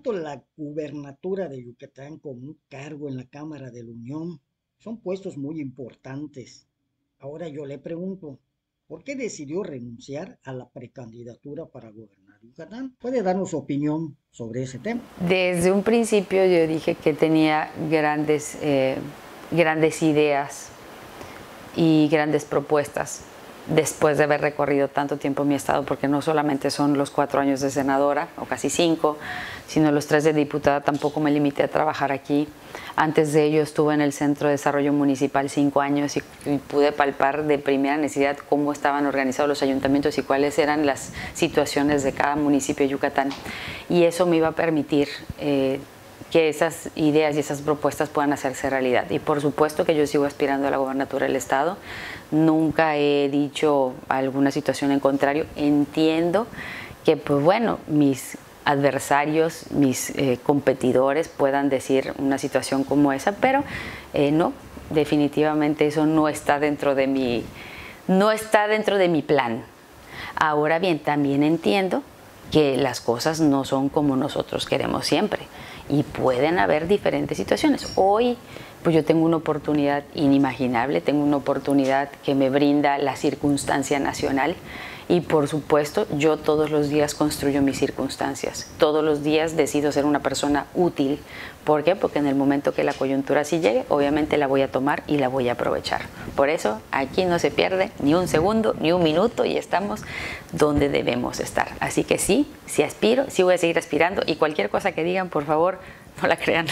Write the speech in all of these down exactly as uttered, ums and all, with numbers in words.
tanto la gubernatura de Yucatán como un cargo en la Cámara de la Unión son puestos muy importantes. Ahora yo le pregunto, ¿por qué decidió renunciar a la precandidatura para gobernar Yucatán? ¿Puede darnos su opinión sobre ese tema? Desde un principio yo dije que tenía grandes, eh, grandes ideas y grandes propuestas después de haber recorrido tanto tiempo mi estado, porque no solamente son los cuatro años de senadora, o casi cinco, sino los tres de diputada. Tampoco me limité a trabajar aquí. Antes de ello estuve en el Centro de Desarrollo Municipal cinco años y, y pude palpar de primera necesidad cómo estaban organizados los ayuntamientos y cuáles eran las situaciones de cada municipio de Yucatán. Y eso me iba a permitir eh, que esas ideas y esas propuestas puedan hacerse realidad. Y por supuesto que yo sigo aspirando a la gobernatura del estado. Nunca he dicho alguna situación en contrario. Entiendo que, pues bueno, mis adversarios, mis eh, competidores puedan decir una situación como esa, pero eh, no, definitivamente eso no está dentro de mi, no está dentro de mi plan. Ahora bien, también entiendo que las cosas no son como nosotros queremos siempre y pueden haber diferentes situaciones. Hoy pues yo tengo una oportunidad inimaginable, tengo una oportunidad que me brinda la circunstancia nacional y por supuesto yo todos los días construyo mis circunstancias, todos los días decido ser una persona útil. ¿Por qué? Porque en el momento que la coyuntura sí llegue, obviamente la voy a tomar y la voy a aprovechar. Por eso aquí no se pierde ni un segundo, ni un minuto y estamos donde debemos estar. Así que sí, sí aspiro, sí voy a seguir aspirando y cualquier cosa que digan, por favor, no la crean.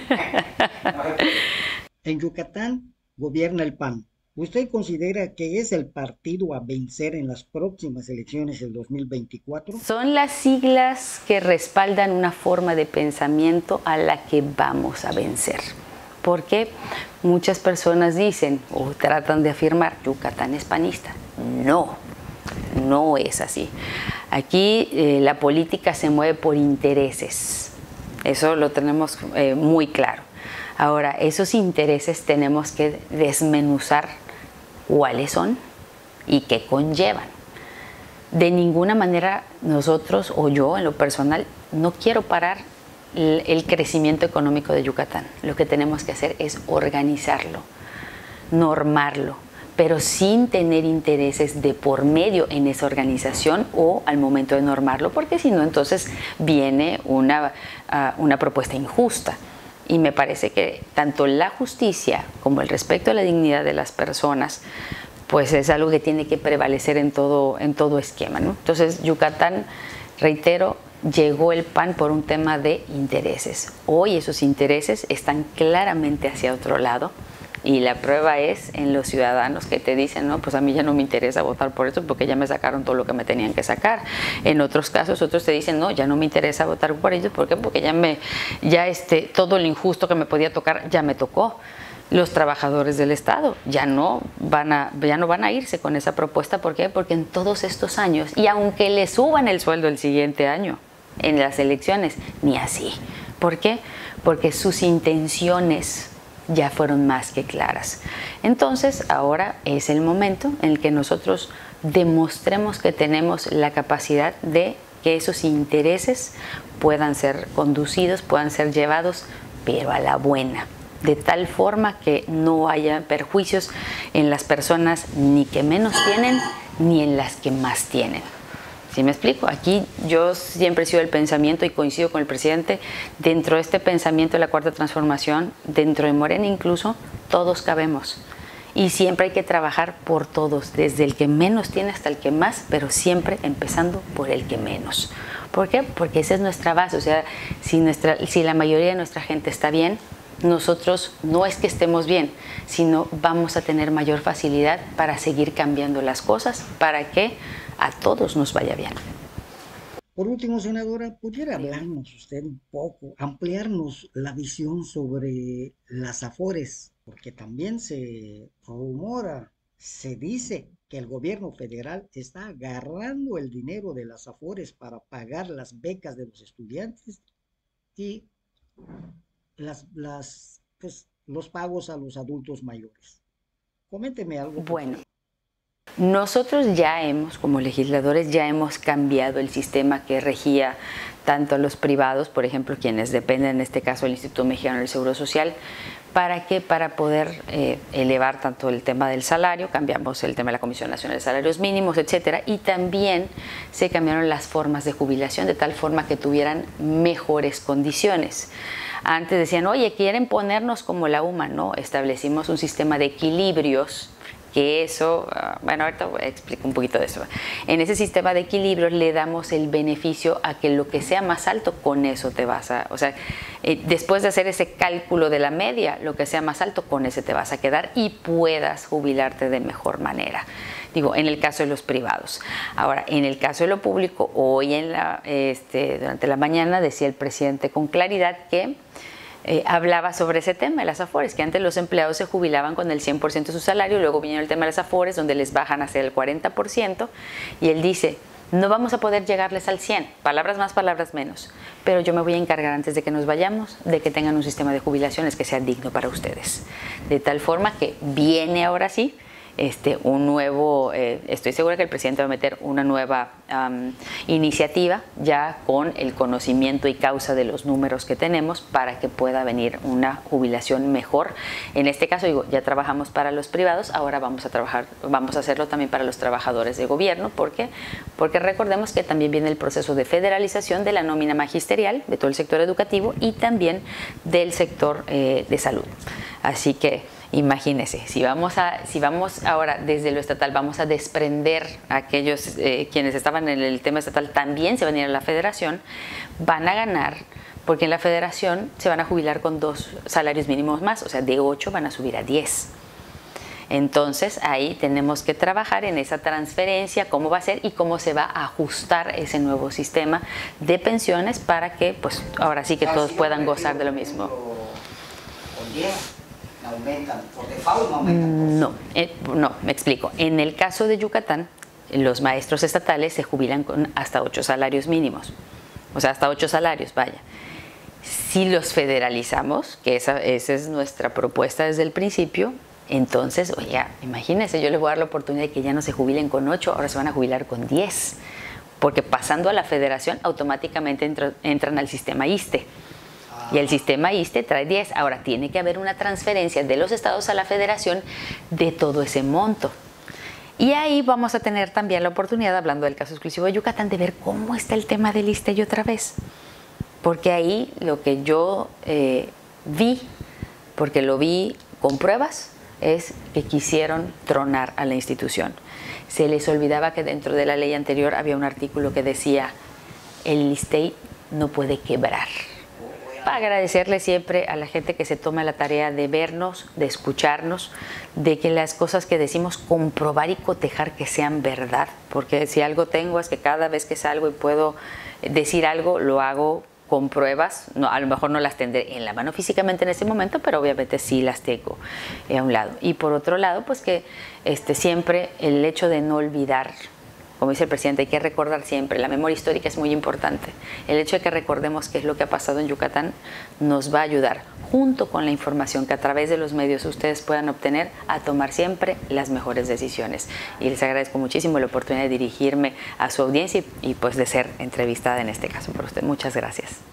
En Yucatán gobierna el P A N. ¿Usted considera que es el partido a vencer en las próximas elecciones del dos mil veinticuatro? Son las siglas que respaldan una forma de pensamiento a la que vamos a vencer. Porque muchas personas dicen o tratan de afirmar Yucatán es panista. No, no es así. Aquí eh, la política se mueve por intereses. Eso lo tenemos eh, muy claro. Ahora, esos intereses tenemos que desmenuzar cuáles son y qué conllevan. De ninguna manera nosotros o yo en lo personal no quiero parar el crecimiento económico de Yucatán. Lo que tenemos que hacer es organizarlo, normarlo, pero sin tener intereses de por medio en esa organización o al momento de normarlo, porque si no entonces viene una, uh, una propuesta injusta. Y me parece que tanto la justicia como el respeto a la dignidad de las personas pues es algo que tiene que prevalecer en todo, en todo esquema, ¿no? Entonces Yucatán, reitero, llegó el P A N por un tema de intereses. Hoy esos intereses están claramente hacia otro lado y la prueba es en los ciudadanos que te dicen, no, pues a mí ya no me interesa votar por eso porque ya me sacaron todo lo que me tenían que sacar. En otros casos otros te dicen, no, ya no me interesa votar por ellos. ¿Por qué? Porque ya, me, ya este, todo lo injusto que me podía tocar ya me tocó. Los trabajadores del Estado ya no van a, ya no van a irse con esa propuesta. ¿Por qué? Porque en todos estos años, y aunque le suban el sueldo el siguiente año en las elecciones, ni así. ¿Por qué? Porque sus intenciones ya fueron más que claras. Entonces, ahora es el momento en el que nosotros demostremos que tenemos la capacidad de que esos intereses puedan ser conducidos, puedan ser llevados, pero a la buena, de tal forma que no haya perjuicios en las personas ni que menos tienen, ni en las que más tienen. ¿Sí me explico? Aquí yo siempre he sido el pensamiento y coincido con el presidente, dentro de este pensamiento de la Cuarta Transformación, dentro de Morena incluso, todos cabemos. Y siempre hay que trabajar por todos, desde el que menos tiene hasta el que más, pero siempre empezando por el que menos. ¿Por qué? Porque esa es nuestra base. O sea, si, nuestra, si la mayoría de nuestra gente está bien, nosotros no es que estemos bien, sino vamos a tener mayor facilidad para seguir cambiando las cosas, para que a todos nos vaya bien. Por último, senadora, ¿pudiera hablarnos usted un poco, ampliarnos la visión sobre las Afores? Porque también se rumora, se dice que el gobierno federal está agarrando el dinero de las Afores para pagar las becas de los estudiantes y las, las, pues, los pagos a los adultos mayores. Coménteme algo, por Bueno, favor. Nosotros ya hemos, como legisladores, ya hemos cambiado el sistema que regía tanto a los privados, por ejemplo, quienes dependen en este caso del Instituto Mexicano del Seguro Social, para que para poder eh, elevar tanto el tema del salario, cambiamos el tema de la Comisión Nacional de Salarios Mínimos, etcétera, y también se cambiaron las formas de jubilación de tal forma que tuvieran mejores condiciones. Antes decían, oye, quieren ponernos como la U M A, no, establecimos un sistema de equilibrios, que eso, bueno, ahorita voy a explicar un poquito de eso. En ese sistema de equilibrios le damos el beneficio a que lo que sea más alto, con eso te vas a, o sea, eh, después de hacer ese cálculo de la media, lo que sea más alto, con ese te vas a quedar y puedas jubilarte de mejor manera. Digo, en el caso de los privados. Ahora, en el caso de lo público, hoy en la, este, durante la mañana decía el presidente con claridad que Eh, hablaba sobre ese tema de las afores, que antes los empleados se jubilaban con el cien por ciento de su salario, luego vino el tema de las afores, donde les bajan hacia el cuarenta por ciento, y él dice, no vamos a poder llegarles al cien, palabras más, palabras menos, pero yo me voy a encargar antes de que nos vayamos, de que tengan un sistema de jubilaciones que sea digno para ustedes. De tal forma que viene ahora sí, Este, un nuevo, eh, estoy segura que el presidente va a meter una nueva um, iniciativa ya con el conocimiento y causa de los números que tenemos para que pueda venir una jubilación mejor. En este caso, digo, ya trabajamos para los privados, ahora vamos a trabajar, vamos a hacerlo también para los trabajadores de gobierno. ¿Por qué? Porque recordemos que también viene el proceso de federalización de la nómina magisterial de todo el sector educativo y también del sector eh, de salud. Así que imagínense, si vamos, a, si vamos ahora desde lo estatal, vamos a desprender a aquellos eh, quienes estaban en el tema estatal, también se van a ir a la federación, van a ganar, porque en la federación se van a jubilar con dos salarios mínimos más, o sea, de ocho van a subir a diez. Entonces ahí tenemos que trabajar en esa transferencia, cómo va a ser y cómo se va a ajustar ese nuevo sistema de pensiones para que, pues, ahora sí que todos puedan gozar de lo mismo. Aumentan, por default no aumentan. No, eh, no, me explico. En el caso de Yucatán, los maestros estatales se jubilan con hasta ocho salarios mínimos, o sea, hasta ocho salarios, vaya. Si los federalizamos, que esa, esa es nuestra propuesta desde el principio, entonces, oiga, imagínense, yo les voy a dar la oportunidad de que ya no se jubilen con ocho, ahora se van a jubilar con diez, porque pasando a la federación automáticamente entro, entran al sistema ISSSTE. Y el sistema ISSSTE trae diez. Ahora, tiene que haber una transferencia de los estados a la federación de todo ese monto. Y ahí vamos a tener también la oportunidad, hablando del caso exclusivo de Yucatán, de ver cómo está el tema del ISSSTE otra vez. Porque ahí lo que yo eh, vi, porque lo vi con pruebas, es que quisieron tronar a la institución. Se les olvidaba que dentro de la ley anterior había un artículo que decía, el ISSSTE no puede quebrar. Para agradecerle siempre a la gente que se toma la tarea de vernos, de escucharnos, de que las cosas que decimos comprobar y cotejar que sean verdad, porque si algo tengo es que cada vez que salgo y puedo decir algo, lo hago con pruebas, no, a lo mejor no las tendré en la mano físicamente en ese momento, pero obviamente sí las tengo eh, a un lado. Y por otro lado, pues que este, siempre el hecho de no olvidar, como dice el presidente, hay que recordar siempre, la memoria histórica es muy importante. El hecho de que recordemos qué es lo que ha pasado en Yucatán nos va a ayudar, junto con la información que a través de los medios ustedes puedan obtener, a tomar siempre las mejores decisiones. Y les agradezco muchísimo la oportunidad de dirigirme a su audiencia y, y pues de ser entrevistada en este caso por usted. Muchas gracias.